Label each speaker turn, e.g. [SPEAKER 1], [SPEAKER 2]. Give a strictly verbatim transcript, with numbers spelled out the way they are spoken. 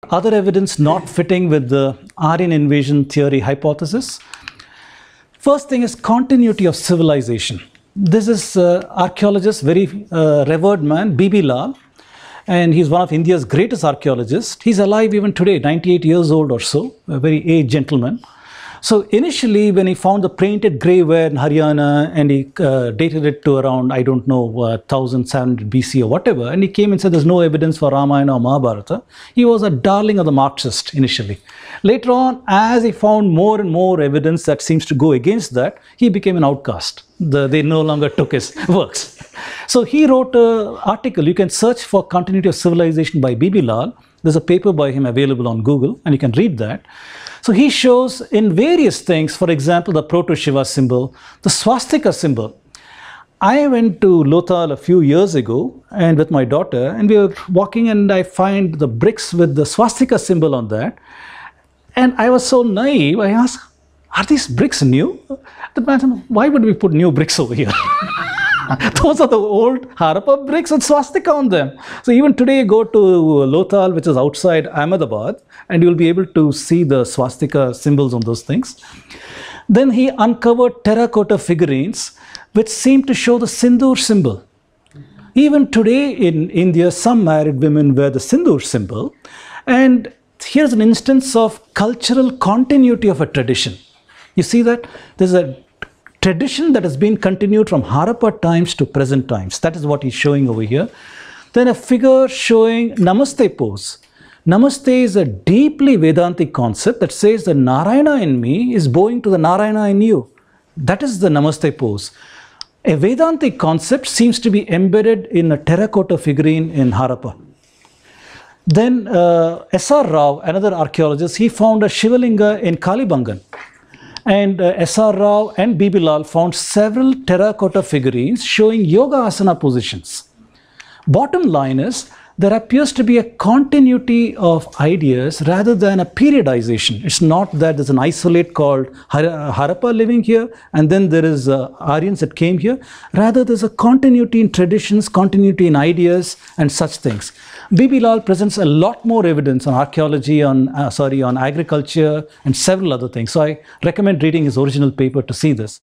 [SPEAKER 1] other evidence not fitting with the Aryan invasion theory hypothesis. First thing is continuity of civilization. This is uh, archaeologist, very uh, revered man, B B Lal, and he's one of India's greatest archaeologists. He's alive even today, ninety-eight years old or so, a very aged gentleman. So initially, when he found the painted graveware in Haryana, and he uh, dated it to around, I don't know, uh, one thousand seven hundred B C or whatever, and he came and said there's no evidence for Ramayana or Mahabharata, he was a darling of the Marxists initially. Later on, as he found more and more evidence that seems to go against that, he became an outcast. The, they no longer took his works. So he wrote an article. You can search for Continuity of Civilization by B B Lal. There's a paper by him available on Google, and you can read that. So he shows in various things, for example, the Proto-Shiva symbol, the swastika symbol. I went to Lothal a few years ago and with my daughter, and we were walking, and I find the bricks with the swastika symbol on that. And I was so naive, I asked, are these bricks new? The man said, why would we put new bricks over here? Those are the old Harappa bricks with swastika on them. So even today, go to Lothal, which is outside Ahmedabad, and you'll be able to see the swastika symbols on those things. Then he uncovered terracotta figurines, which seem to show the sindoor symbol. Even today in India, some married women wear the sindoor symbol. And here's an instance of cultural continuity of a tradition. You see that? There's a tradition that has been continued from Harappa times to present times. That is what he's showing over here. Then a figure showing Namaste pose. Namaste is a deeply Vedantic concept that says the Narayana in me is bowing to the Narayana in you. That is the Namaste pose. A Vedantic concept seems to be embedded in a terracotta figurine in Harappa. Then uh, S R Rao, another archaeologist, he found a Shivalinga in Kalibangan. And uh, S R Rao and B B Lal found several terracotta figurines showing yoga asana positions. Bottom line is, there appears to be a continuity of ideas rather than a periodization. It's not that there's an isolate called Har Harappa living here, and then there is uh, Aryans that came here. Rather, there's a continuity in traditions, continuity in ideas, and such things. B B Lal presents a lot more evidence on archaeology, on uh, sorry, on agriculture, and several other things. So I recommend reading his original paper to see this.